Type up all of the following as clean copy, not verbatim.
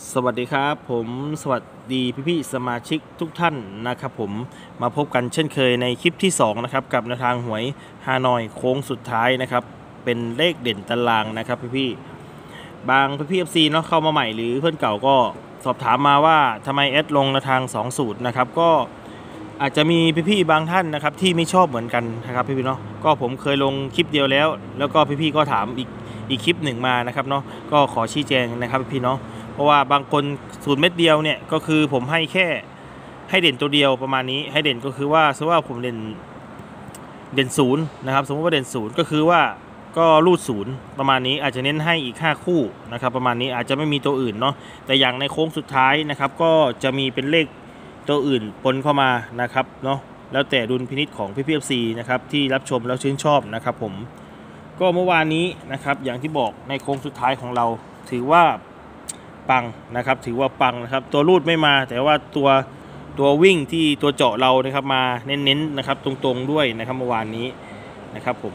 สวัสดีครับผมสวัสดีพี่ๆสมาชิกทุกท่านนะครับผมมาพบกันเช่นเคยในคลิปที่2นะครับกับแนวทางหวยฮานอยโค้งสุดท้ายนะครับเป็นเลขเด่นตารางนะครับพี่ๆบางพี่ๆ FC เนาะเข้ามาใหม่หรือเพื่อนเก่าก็สอบถามมาว่าทำไมแอดลงแนวทาง2สูตรนะครับก็อาจจะมีพี่ๆบางท่านนะครับที่ไม่ชอบเหมือนกันนะครับพี่ๆเนาะก็ผมเคยลงคลิปเดียวแล้วก็พี่ๆก็ถามอีกคลิปหนึ่งมานะครับเนาะก็ขอชี้แจงนะครับพี่ๆเนาะเพราะว่าบางคนสูตรเม็ดเดียวเนี่ยก็คือผมให้เด่นตัวเดียวประมาณนี้ให้เด่นก็คือว่าสมมติว่าผมเด่นศูนย์นะครับสมมติว่าเด่นศูนย์ก็คือว่าก็รูดศูนย์ประมาณนี้อาจจะเน้นให้อีก5คู่นะครับประมาณนี้อาจจะไม่มีตัวอื่นเนาะแต่อย่างในโค้งสุดท้ายนะครับก็จะมีเป็นเลขตัวอื่นปนเข้ามานะครับเนาะแล้วแต่ดุลพินิจของพี่พีเอฟซีนะครับที่รับชมแล้วชื่นชอบนะครับผมก็เมื่อวานนี้นะครับอย่างที่บอกในโค้งสุดท้ายของเราถือว่าปังนะครับถือว่าปังนะครับตัวรูดไม่มาแต่ว่าตัววิ่งที่ตัวเจาะเรานะครับมาเน้นๆนะครับตรงๆด้วยนะครับเมื่อวานนี้นะครับผม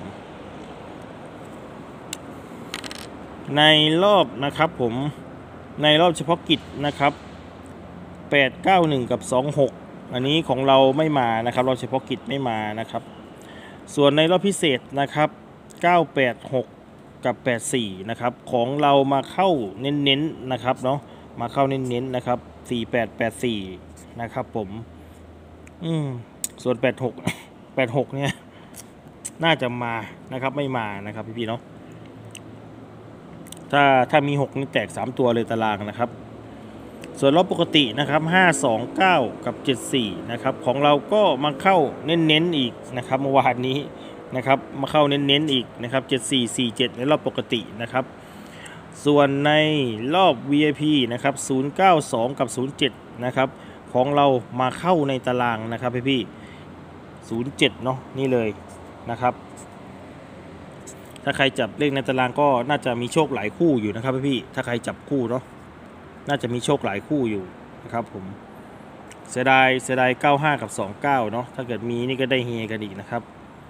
ในรอบนะครับผมในรอบเฉพาะกิจนะครับ891กับ26อันนี้ของเราไม่มานะครับรอบเฉพาะกิจไม่มานะครับส่วนในรอบพิเศษนะครับ986กับ84นะครับของเรามาเข้าเน้นๆนะครับเนาะมาเข้าเน้นๆนะครับ4884นะครับผมส่วน86เนี่ยน่าจะมานะครับไม่มานะครับพี่ๆเนาะถ้ามี6นี่แตก3ตัวเลยตารางนะครับส่วนรอบปกตินะครับ529กับ74นะครับของเราก็มาเข้าเน้นๆอีกนะครับเมื่อวานนี้นะครับมาเข้าเน้นๆอีกนะครับ7447ในรอบปกตินะครับส่วนในรอบ VIP นะครับ092กับ07นะครับของเรามาเข้าในตารางนะครับพี่07เนาะนี่เลยนะครับถ้าใครจับเลขในตารางก็น่าจะมีโชคหลายคู่อยู่นะครับพี่ถ้าใครจับคู่เนาะน่าจะมีโชคหลายคู่อยู่นะครับผมเสียดาย95กับ29เนาะถ้าเกิดมีนี่ก็ได้เฮกันอีกนะครับ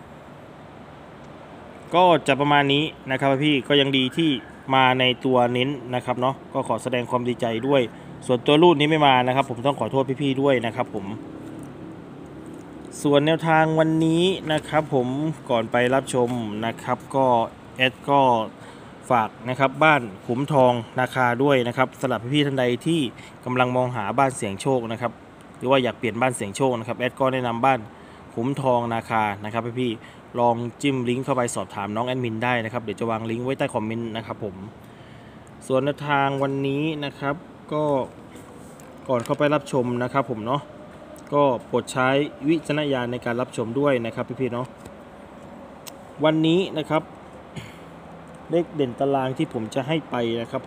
ก็จะประมาณนี้นะครับพี่ก็ยังดีที่มาในตัวเน้นนะครับเนาะก็ขอแสดงความดีใจด้วยส่วนตัวรูดนี้ไม่มานะครับผมต้องขอโทษพี่ๆด้วยนะครับผมส่วนแนวทางวันนี้นะครับผมก่อนไปรับชมนะครับก็แอดก็ฝากนะครับบ้านขุมทองนาคาด้วยนะครับสำหรับพี่ๆท่านใดที่กำลังมองหาบ้านเสี่ยงโชคนะครับหรือว่าอยากเปลี่ยนบ้านเสี่ยงโชคนะครับแอดก็แนะนำบ้านขุมทองนาคานะครับพี่ๆลองจิ้มลิงก์เข้าไปสอบถามน้องแอดมินได้นะครับเดี๋ยวจะวางลิงก์ไว้ใต้คอมเมนต์นะครับผมส่วนแนวทางวันนี้นะครับก็ก่อนเข้าไปรับชมนะครับผมเนาะก็โปรดใช้วิจารณญาณในการรับชมด้วยนะครับพี่ๆเนาะวันนี้นะครับเลขเด่นตารางที่ผมจะให้ไปนะครับ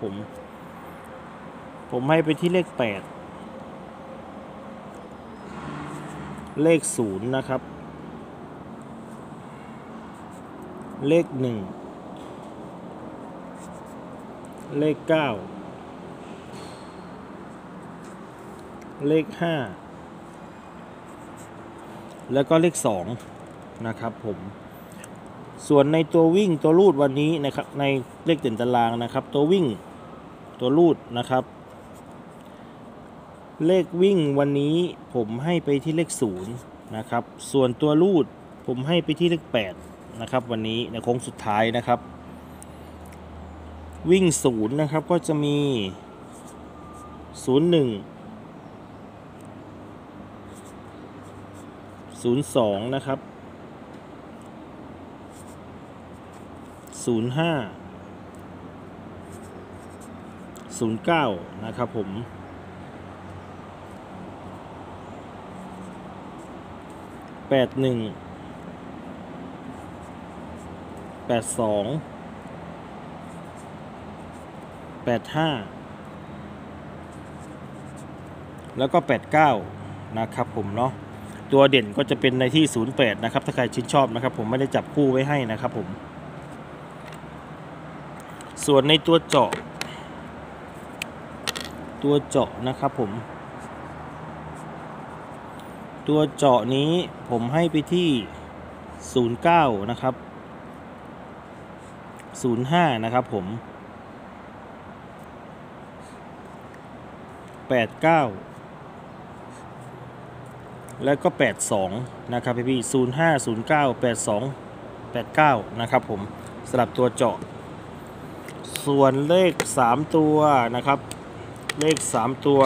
ผมให้ไปที่เลข8เลข0นะครับเลข1เลข9เลข5แล้วก็เลข2นะครับผมส่วนในตัววิ่งตัวลูดวันนี้นะครับในเลขเด่นตารางนะครับตัววิ่งตัวลูดนะครับเลขวิ่งวันนี้ผมให้ไปที่เลข0นะครับส่วนตัวลูดผมให้ไปที่เลข8นะครับวันนี้ในโค้งสุดท้ายนะครับวิ่ง0นะครับก็จะมี01 02นะครับ05 09นะครับผม81 82 85แล้วก็89นะครับผมเนาะตัวเด่นก็จะเป็นในที่08นะครับถ้าใครชื่นชอบนะครับผมไม่ได้จับคู่ไว้ให้นะครับผมส่วนในตัวเจาะนะครับผมตัวเจาะนี้ผมให้ไปที่09นะครับ05นะครับผมแล้วก็82นะครับพี่05098289นะครับผมสำหรับตัวเจาะส่วนเลข3ตัวนะครับเลข3ตัว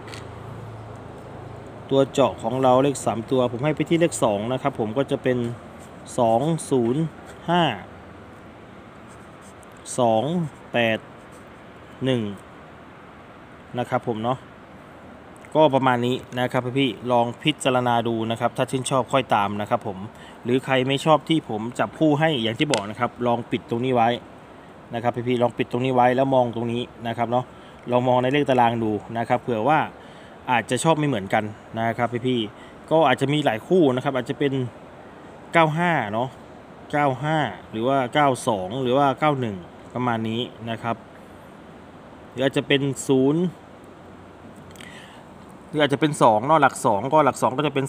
เจาะของเราเลข3ตัวผมให้ไปที่เลข2นะครับผมก็จะเป็น205 281นะครับผมเนาะก็ประมาณนี้นะครับพี่ลองพิจารณาดูนะครับถ้าชื่นชอบค่อยตามนะครับผมหรือใครไม่ชอบที่ผมจับคู่ให้อย่างที่บอกนะครับลองปิดตรงนี้ไว้นะครับพี่ลองปิดตรงนี้ไว้แล้วมองตรงนี้นะครับเนาะลองมองในเลขตารางดูนะครับเผื่อว่าอาจจะชอบไม่เหมือนกันนะครับพี่ก็อาจจะมีหลายคู่นะครับอาจจะเป็น95เนาะ95หรือว่า92หรือว่า91ประมาณนี้นะครับหรืออาจจะเป็น0หรืออาจจะเป็น2เนาะหลัก2ก็หลัก2ก็จะเป็น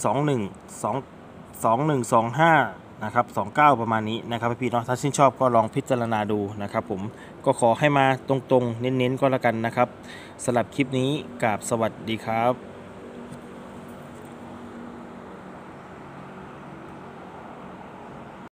2125นะครับ29ประมาณนี้นะครับพี่เนาะถ้าชื่นชอบก็ลองพิจารณาดูนะครับผมก็ขอให้มาตรงๆเน้นๆก็แล้วกันนะครับสำหรับคลิปนี้กราบสวัสดีครับ